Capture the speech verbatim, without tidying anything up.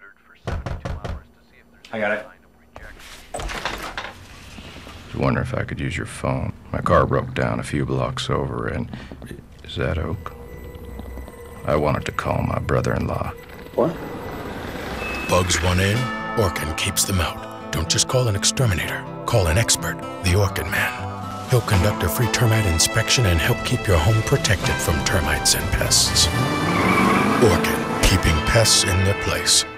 I got it. I was wondering if I could use your phone. My car broke down a few blocks over, and... Is that Oak? I wanted to call my brother-in-law. What? Bugs want in, Orkin keeps them out. Don't just call an exterminator. Call an expert, the Orkin man. He'll conduct a free termite inspection and help keep your home protected from termites and pests. Orkin, keeping pests in their place.